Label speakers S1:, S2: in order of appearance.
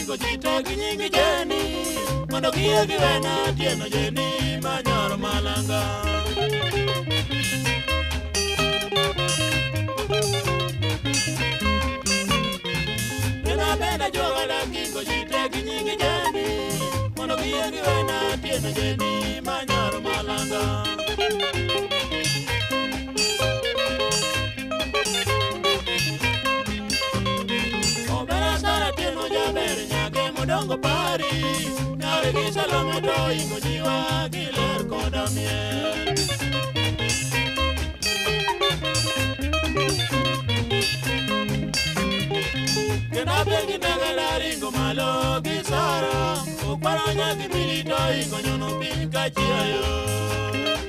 S1: gigo jite gi nyingi Jeni mondo gie giwena tieno Jeni manyoro malanga Nena bena joga da gigo jite gi nyingi Jeni mondo gie giwena tieno Jeni manyoro malanga Dongo pari, nare gi salome to ingo jiwa giler koda miel. Kena bengi nagala ringo malo gi sara, ukparo nyagi milito ingo nyono pin kachiayo.